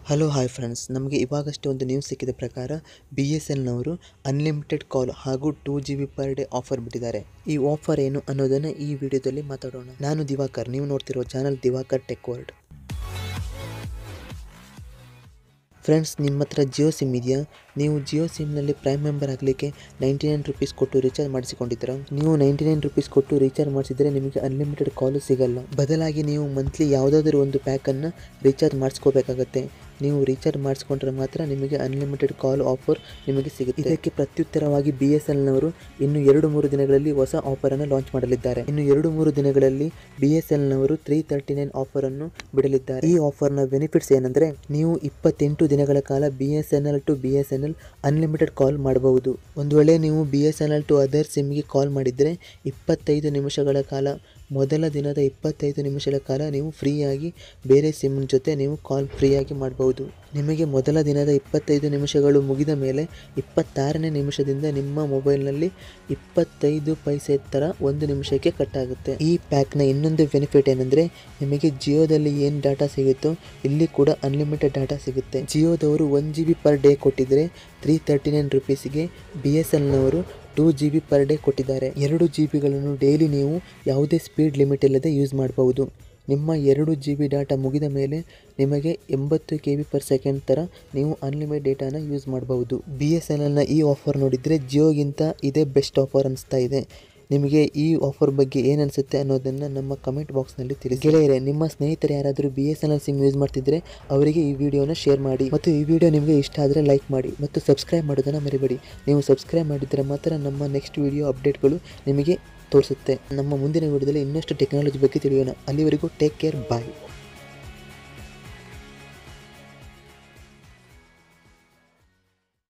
Hello hi friends, ನಮಗೆ ಇವಾಗಷ್ಟೇ ಒಂದು news ಸಿಕ್ಕಿದ ಪ್ರಕಾರ BSNನವರು ಅನ್ಲಿಮಿಟೆಡ್ ಕಾಲ್ ಹಾಗೂ 2GB ಪರ್ ಡೇ ಆಫರ್ ಬಿಟ್ಟಿದ್ದಾರೆ. ಈ ಆಫರ್ ಏನು ಅನ್ನೋದನ್ನು ಈ ವಿಡಿಯೋದಲ್ಲಿ ಮಾತಾಡೋಣ. ನಾನು ದಿವಾಕರ್, ನೀವು ನೋಡ್ತಿರೋ channel Diwakar tech world. Friends, ನಿಮ್ಮ ಹತ್ರ ಜಿಯೋ ಸಿಮ್ ಇದೆಯಾ? ನೀವು ಜಿಯೋ ಸಿಮ್ನಲ್ಲಿ ಪ್ರೈಮ್ ಮೆಂಬರ್ ಆಗಲಿಕ್ಕೆ 99 ರುಪೀಸ್ ಕೊಟ್ಟು ರೀಚಾರ್ಜ್ ಮಾಡಿಸಿಕೊಂಡಿದ್ದೀರಾ? ನೀವು 99 ರುಪೀಸ್ ಕೊಟ್ಟು ರೀಚಾರ್ಜ್ ಮಾಡಿಸಿದರೆ ನಿಮಗೆ ಅನ್ಲಿಮಿಟೆಡ್ ಕಾಲು ಸಿಗಲ್ಲ. ಬದಲಾಗಿ ನೀವು ಮಂತ್ಲಿ ಯಾವುದಾದ್ರೂ ಒಂದು ಪ್ಯಾಕನ್ನು ರೀಚಾರ್ಜ್ ಮಾಡಿಸ್ಕೋಬೇಕಾಗತ್ತೆ. ನೀವು ರೀಚಾರ್ಜ್ ಮಾಡಿಸ್ಕೊಂಡ್ರೆ ಮಾತ್ರ ನಿಮಗೆ ಅನ್ಲಿಮಿಟೆಡ್ ಕಾಲ್ ಆಫರ್ ನಿಮಗೆ ಸಿಗುತ್ತೆ. ಇದಕ್ಕೆ ಪ್ರತ್ಯುತ್ತರವಾಗಿ BSNನವರು ಇನ್ನು 2-3 ದಿನಗಳಲ್ಲಿ ಹೊಸ ಆಫರನ್ನು ಲಾಂಚ್ ಮಾಡಲಿದ್ದಾರೆ. ಇನ್ನು 2-3 ದಿನಗಳಲ್ಲಿ BSNನವರು 339 ಆಫರನ್ನು ಬಿಡಲಿದ್ದಾರೆ. ಈ ಆಫರ್ನ ಬೆನಿಫಿಟ್ಸ್ ಏನಂದರೆ, ನೀವು 28 ದಿನಗಳ ಕಾಲ BSNL to BSNL unlimited call ಮಾಡಬಹುದು. ಒಂದು ವೇಳೆ ನೀವು BSNL ಟು ಅದರ್ ಸಿಮ್ಗೆ ಕಾಲ್ ಮಾಡಿದರೆ 25 ನಿಮಿಷಗಳ ಕಾಲ, ಮೊದಲ ದಿನದ 25 ನಿಮಿಷಗಳ ಕಾಲ ನೀವು ಫ್ರೀಯಾಗಿ ಬೇರೆ ಸಿಮ್ ಜೊತೆ ನೀವು ಕಾಲ್ ಫ್ರೀಯಾಗಿ ಮಾಡಬಹುದು. ನಿಮಗೆ ಮೊದಲ ದಿನದ 25 ನಿಮಿಷಗಳು ಮುಗಿದ ಮೇಲೆ 26ನೇ ನಿಮಿಷದಿಂದ ನಿಮ್ಮ ಮೊಬೈಲ್ನಲ್ಲಿ 25 ಪೈಸೆ ಥರ 1 ನಿಮಿಷಕ್ಕೆ ಕಟ್ ಆಗುತ್ತೆ. ಈ ಪ್ಯಾಕ್ನ ಇನ್ನೊಂದು ಬೆನಿಫಿಟ್ ಏನಂದರೆ, ನಿಮಗೆ ಜಿಯೋದಲ್ಲಿ ಏನು ಡಾಟಾ ಸಿಗುತ್ತೋ ಇಲ್ಲಿ ಕೂಡ ಅನ್ಲಿಮಿಟೆಡ್ ಡಾಟಾ ಸಿಗುತ್ತೆ. ಜಿಯೋದವರು 1GB ಪರ್ ಡೇ ಕೊಟ್ಟಿದ್ದರೆ 339 ರುಪೀಸ್ಗೆ BSNನವರು 2GB ಪರ್ ಡೇ ಕೊಟ್ಟಿದ್ದಾರೆ. 2GBಗಳನ್ನು ಡೈಲಿ ನೀವು ಯಾವುದೇ ಸ್ಪೀಡ್ ಲಿಮಿಟ್ ಇಲ್ಲದೆ ಯೂಸ್ ಮಾಡಬಹುದು. ನಿಮ್ಮ 2GB ಡಾಟಾ ಮುಗಿದ ಮೇಲೆ ನಿಮಗೆ 80 KB/s ಥರ ನೀವು ಅನ್ಲಿಮಿಟೆಡ್ ಡೇಟಾನ ಯೂಸ್ ಮಾಡಬಹುದು. BSNLನ ಈ ಆಫರ್ ನೋಡಿದರೆ ಜಿಯೋಗಿಂತ ಇದೇ ಬೆಸ್ಟ್ ಆಫರ್ ಅನಿಸ್ತಾ ಇದೆ. ನಿಮಗೆ ಈ ಆಫರ್ ಬಗ್ಗೆ ಏನು ಅನಿಸುತ್ತೆ ಅನ್ನೋದನ್ನು ನಮ್ಮ ಕಮೆಂಟ್ ಬಾಕ್ಸ್ನಲ್ಲಿ ತಿಳಿಸಿ. ಗೆಳೆಯರೆ, ನಿಮ್ಮ ಸ್ನೇಹಿತರು ಯಾರಾದರೂ BSNL ಸಿಮ್ ಯೂಸ್ ಮಾಡ್ತಿದ್ರೆ ಅವರಿಗೆ ಈ ವಿಡಿಯೋನ ಶೇರ್ ಮಾಡಿ. ಮತ್ತು ಈ ವಿಡಿಯೋ ನಿಮಗೆ ಇಷ್ಟ ಆದರೆ ಲೈಕ್ ಮಾಡಿ ಮತ್ತು ಸಬ್ಸ್ಕ್ರೈಬ್ ಮಾಡೋದನ್ನು ಮರಿಬೇಡಿ. ನೀವು ಸಬ್ಸ್ಕ್ರೈಬ್ ಮಾಡಿದರೆ ಮಾತ್ರ ನಮ್ಮ ನೆಕ್ಸ್ಟ್ ವಿಡಿಯೋ ಅಪ್ಡೇಟ್ಗಳು ನಿಮಗೆ ತೋರಿಸುತ್ತೆ. ನಮ್ಮ ಮುಂದಿನ ವಿಡಿಯೋದಲ್ಲಿ ಇನ್ನಷ್ಟು ಟೆಕ್ನಾಲಜಿ ಬಗ್ಗೆ ತಿಳಿಯೋಣ. ಅಲ್ಲಿವರೆಗೂ ಟೇಕ್ ಕೇರ್, ಬಾಯ್.